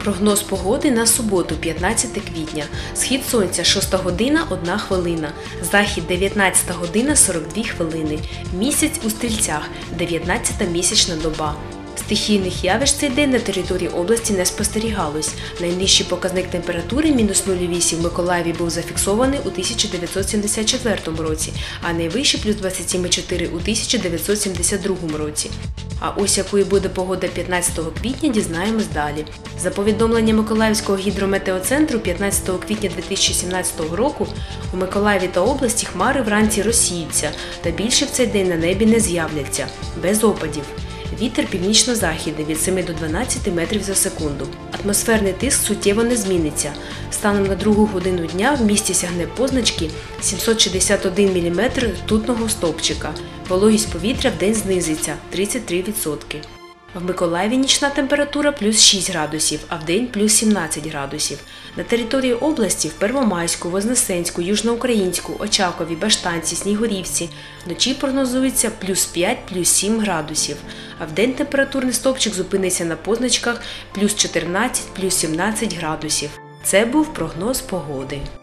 Прогноз погоди на суботу, 15 квітня. Схід сонця 6 година 1 хвилина. Захід 19 година 42 хвилини. Місяць у Стрільцях, 19-та місячна доба. Стихійних явищ цей день на території області не спостерігалось. Найнижчий показник температури – мінус 0,8 в Миколаєві був зафіксований у 1974 році, а найвищий – плюс 27,4 у 1972 році. А ось якою буде погода 15 квітня, дізнаємось далі. За повідомленням Миколаївського гідрометеоцентру, 15 квітня 2017 року у Миколаєві та області хмари вранці розсіються та більше в цей день на небі не з'являться, без опадів. Вітер північно-західний від 7 до 12 метрів за секунду. Атмосферний тиск суттєво не зміниться. Станом на 2 годину дня в місті сягне позначки 761 мм ртутного стовпчика. Вологість повітря вдень знизиться – 33%. В Миколаєві нічна температура – плюс 6 градусів, а вдень – плюс 17 градусів. На території області в Первомайську, Вознесенську, Южноукраїнську, Очакові, Баштанці, Снігурівці вночі прогнозується плюс 5, плюс 7 градусів, а вдень температурний стовпчик зупиниться на позначках плюс 14, плюс 17 градусів. Це був прогноз погоди.